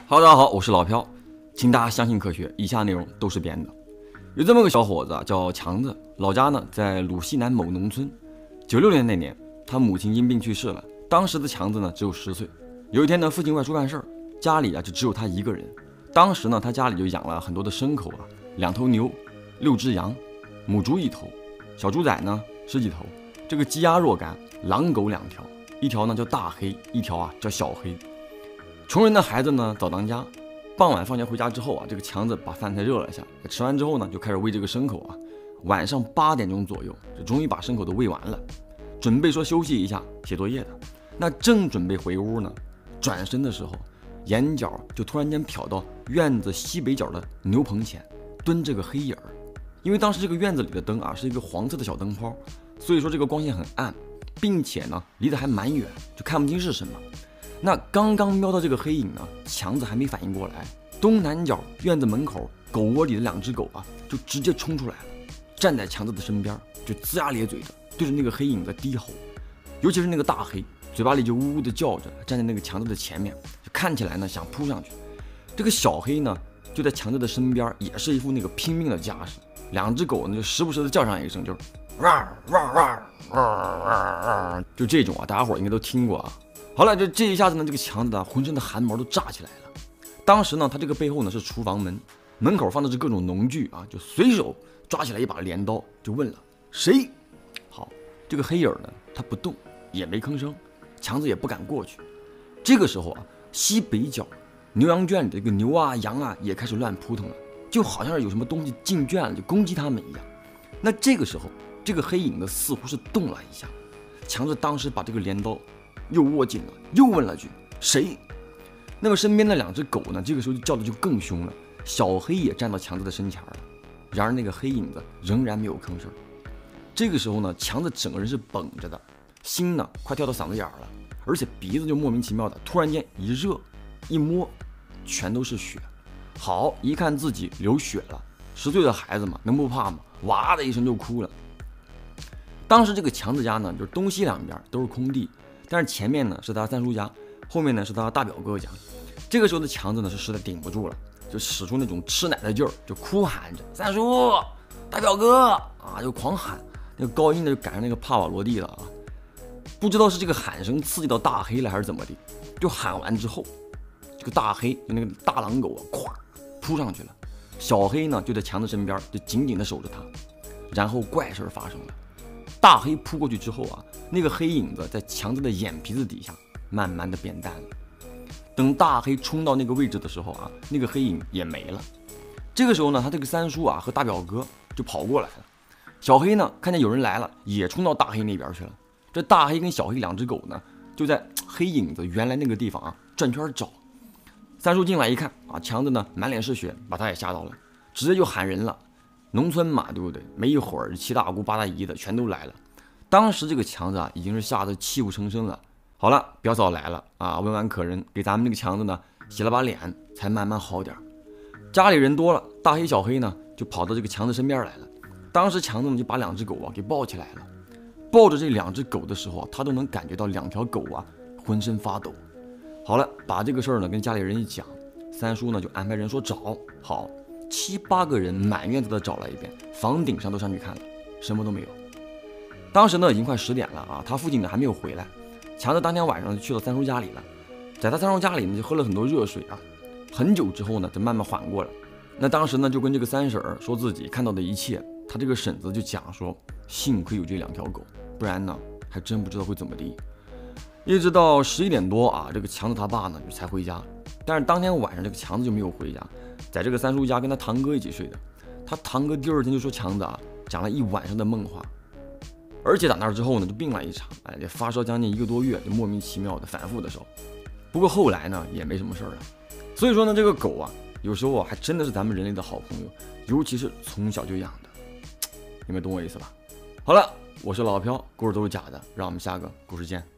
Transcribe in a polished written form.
Hello，大家好，我是老飘，请大家相信科学，以下内容都是编的。有这么个小伙子叫强子，老家呢在鲁西南某农村。96年那年，他母亲因病去世了，当时的强子呢只有10岁。有一天呢，父亲外出办事儿，家里就只有他一个人。当时呢，他家里就养了很多的牲口2头牛，6只羊，母猪1头，小猪仔呢10几头，这个鸡鸭若干，狼狗2条，一条呢叫大黑，一条叫小黑。穷人的孩子呢早当家，傍晚放学回家之后这个强子把饭菜热了一下，吃完之后呢就开始喂这个牲口晚上8点钟左右，就终于把牲口都喂完了，准备说休息一下写作业的。那正准备回屋呢，转身的时候，眼角就突然间瞟到院子西北角的牛棚前蹲着个黑影儿。因为当时这个院子里的灯是一个黄色的小灯泡，所以说这个光线很暗，并且呢离得还蛮远，就看不清是什么。那刚刚瞄到这个黑影呢，强子还没反应过来，东南角院子门口狗窝里的2只狗就直接冲出来了，站在强子的身边，就龇牙咧嘴的对着那个黑影在低吼。尤其是那个大黑，嘴巴里就呜呜的叫着，站在那个强子的前面，就看起来呢想扑上去。这个小黑呢就在强子的身边，也是一副那个拼命的架势。2只狗呢就时不时的叫上一声，就是哇哇哇哇，就这种大家伙应该都听过好了，这一下子呢，这个强子浑身的汗毛都炸起来了。当时呢，他这个背后呢是厨房门，门口放的是各种农具就随手抓起来一把镰刀，就问了谁。好，这个黑影呢，他不动，也没吭声，强子也不敢过去。这个时候西北角牛羊圈里的这个牛羊也开始乱扑腾了，就好像是有什么东西进圈了，就攻击他们一样。那这个时候，这个黑影呢似乎是动了一下，强子当时把这个镰刀又握紧了，又问了句谁。那么身边的2只狗呢，这个时候就叫的就更凶了。小黑也站到强子的身前了，然而那个黑影子仍然没有吭声。这个时候呢，强子整个人是绷着的，心呢快跳到嗓子眼了，而且鼻子就莫名其妙的突然间一热，一摸全都是血。好，一看自己流血了，10岁的孩子嘛，能不怕吗？哇的一声就哭了。当时这个强子家呢，就是东西两边都是空地，但是前面呢是他三叔家，后面呢是他大表哥家。这个时候的强子呢是实在顶不住了，就使出那种吃奶的劲儿，就哭喊着三叔、大表哥就狂喊，那个高音呢就赶上那个帕瓦罗蒂了不知道是这个喊声刺激到大黑了还是怎么的，就喊完之后，这个大黑就那个大狼狗咵扑上去了，小黑呢就在强子身边就紧紧的守着他。然后怪事发生了，大黑扑过去之后那个黑影子在强子的眼皮子底下慢慢的变淡了。等大黑冲到那个位置的时候那个黑影也没了。这个时候呢，他这个三叔和大表哥就跑过来了。小黑呢看见有人来了，也冲到大黑那边去了。这大黑跟小黑2只狗呢就在黑影子原来那个地方转圈找。三叔进来一看强子呢满脸是血，把他也吓到了，直接就喊人了。农村嘛，对不对？没一会儿7大姑8大姨的全都来了。当时这个强子已经是吓得泣不成声了。好了，表嫂来了问完客人，给咱们那个强子呢洗了把脸，才慢慢好点。家里人多了，大黑小黑呢就跑到这个强子身边来了。当时强子呢就把2只狗给抱起来了。抱着这2只狗的时候他都能感觉到2条狗浑身发抖。好了，把这个事儿呢跟家里人一讲，三叔呢就安排人说找。好，7、8个人满院子的找了一遍，房顶上都上去看了，什么都没有。当时呢已经快10点了他父亲呢还没有回来。强子当天晚上就去了三叔家里了，在他三叔家里呢就喝了很多热水很久之后呢就慢慢缓过了。那当时呢就跟这个三婶说自己看到的一切，他这个婶子就讲说，幸亏有这2条狗，不然呢还真不知道会怎么地。一直到11点多这个强子他爸呢才回家。但是当天晚上这个强子就没有回家，在这个三叔家跟他堂哥一起睡的。他堂哥第2天就说强子讲了一晚上的梦话，而且打那之后呢就病了一场，也发烧将近1个多月，就莫名其妙的反复的烧。不过后来呢也没什么事了。所以说呢，这个狗有时候还真的是咱们人类的好朋友，尤其是从小就养的。你们懂我意思吧？好了，我是老飘，故事都是假的，让我们下个故事见。